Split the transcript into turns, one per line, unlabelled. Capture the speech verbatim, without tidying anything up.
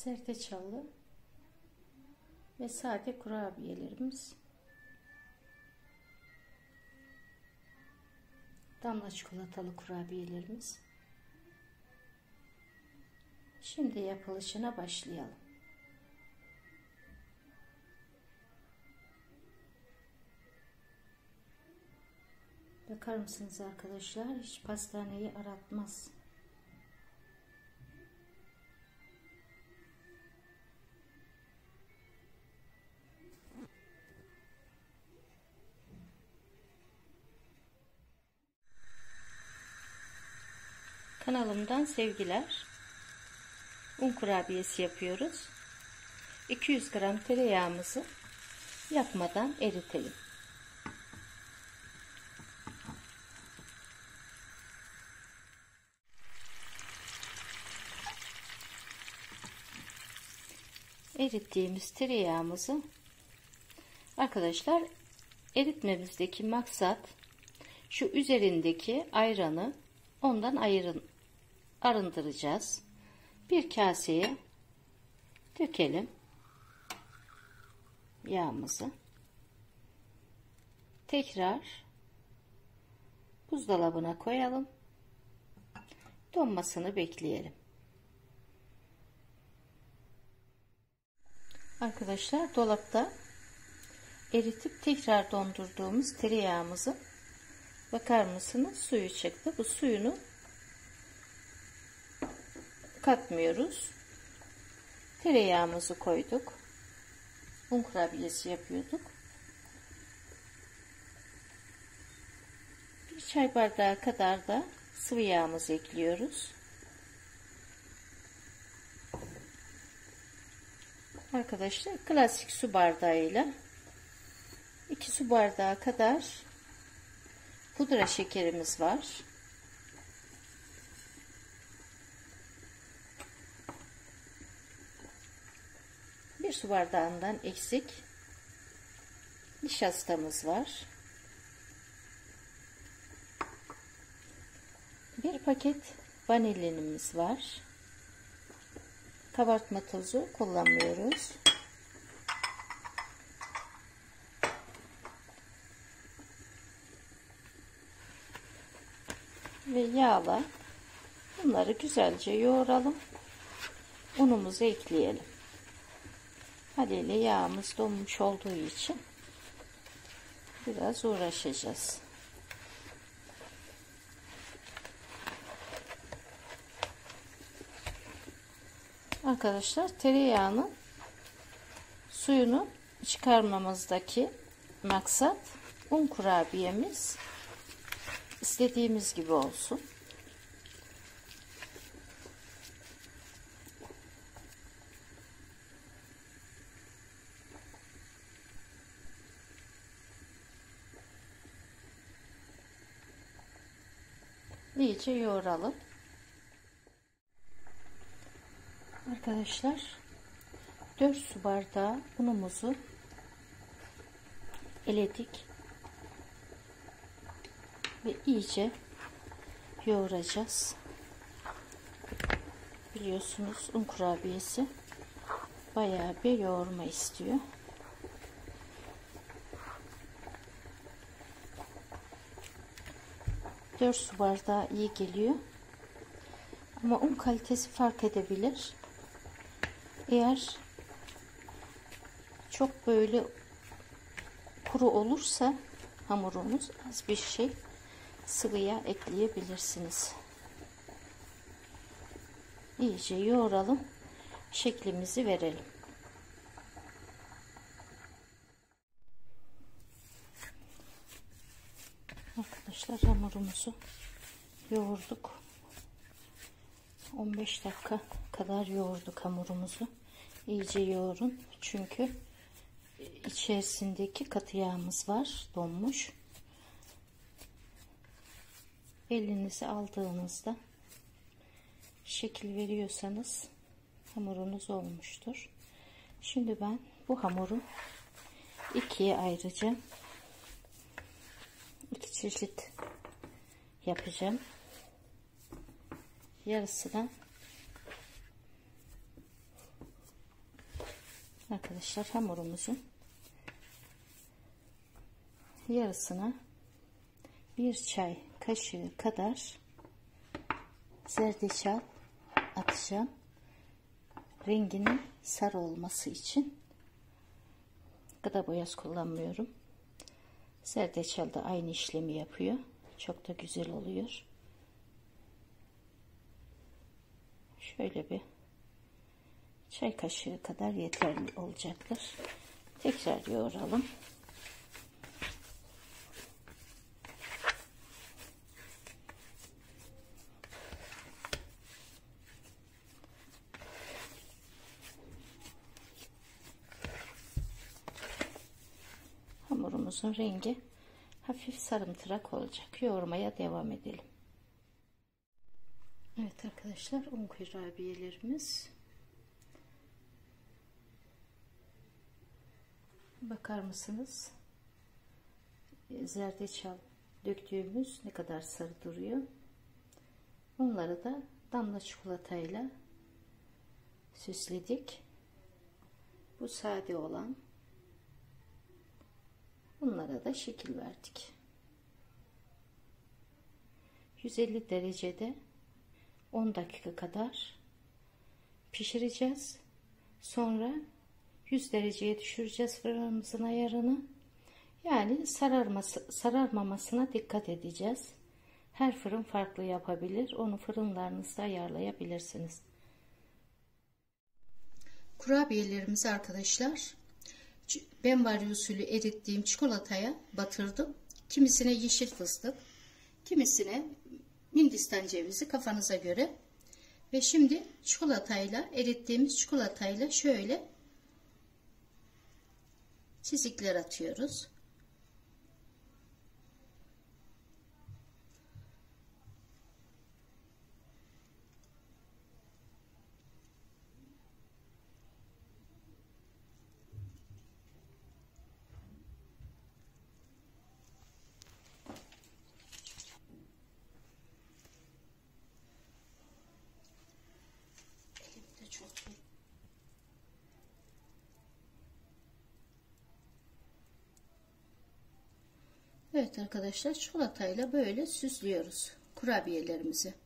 zerdeçallı ve sade kurabiyelerimiz, damla çikolatalı kurabiyelerimiz. Şimdi yapılışına başlayalım. Bakar mısınız arkadaşlar? Hiç pastaneyi aratmaz. Kanalımdan sevgiler. Un kurabiyesi yapıyoruz. iki yüz gram tereyağımızı yakmadan eritelim. Erittiğimiz tereyağımızı, arkadaşlar, eritmemizdeki maksat şu üzerindeki ayranı ondan ayırın, arındıracağız. Bir kaseye dökelim yağımızı. Tekrar buzdolabına koyalım. Donmasını bekleyelim. Arkadaşlar, dolapta eritip tekrar dondurduğumuz tereyağımızı, bakar mısınız, suyu çıktı. Bu suyunu katmıyoruz. Tereyağımızı koyduk. Un kurabiyesi yapıyorduk. Bir çay bardağı kadar da sıvı yağımızı ekliyoruz. Arkadaşlar, klasik su bardağıyla iki su bardağı kadar pudra şekerimiz var. Bir su bardağından eksik nişastamız var. Bir paket vanilyanımız var. Kabartma tozu kullanmıyoruz. Ve yağla bunları güzelce yoğuralım. Unumuzu ekleyelim. Haliyle yağımız donmuş olduğu için biraz uğraşacağız. Arkadaşlar, tereyağının suyunu çıkarmamızdaki maksat un kurabiyemiz istediğimiz gibi olsun. İyice yoğuralım. Arkadaşlar, dört su bardağı unumuzu eledik ve iyice yoğuracağız. Biliyorsunuz, un kurabiyesi bayağı bir yoğurma istiyor. dört su bardağı iyi geliyor. Ama un kalitesi fark edebilir. Eğer çok böyle kuru olursa hamurumuz, az bir şey sıvı yağ ekleyebilirsiniz. İyice yoğuralım. Şeklimizi verelim. Arkadaşlar, hamurumuzu yoğurduk. on beş dakika kadar yoğurduk hamurumuzu. İyice yoğurun. Çünkü içerisindeki katı yağımız var. Donmuş. Elinize aldığınızda şekil veriyorsanız hamurunuz olmuştur. Şimdi ben bu hamuru ikiye ayıracağım. İki çeşit yapacağım. Yarısına Arkadaşlar hamurumuzun yarısına bir çay kaşığı kadar zerdeçal atacağım. Renginin sarı olması için. Gıda boyası kullanmıyorum. Zerdeçal da aynı işlemi yapıyor. Çok da güzel oluyor. Şöyle bir çay kaşığı kadar yeterli olacaktır. Tekrar yoğuralım. Hamurumuzun rengi hafif sarımtırak olacak. Yoğurmaya devam edelim. Evet arkadaşlar, un kurabiyelerimiz. Bakar mısınız? Zerdeçal döktüğümüz ne kadar sarı duruyor. Onları da damla çikolatayla süsledik. Bu sade olan. Bunlara da şekil verdik. yüz elli derecede on dakika kadar pişireceğiz. Sonra yüz dereceye düşüreceğiz fırınımızın ayarını. Yani sararması, sararmamasına dikkat edeceğiz. Her fırın farklı yapabilir. Onu fırınlarınızda ayarlayabilirsiniz. Kurabiyelerimizi arkadaşlar benvari usulü erittiğim çikolataya batırdım. Kimisine yeşil fıstık, kimisine Hindistan cevizi, kafanıza göre. Ve şimdi çikolatayla, erittiğimiz çikolatayla şöyle çizikler atıyoruz. Elimde çok iyi. Evet arkadaşlar, çikolatayla böyle süslüyoruz kurabiyelerimizi.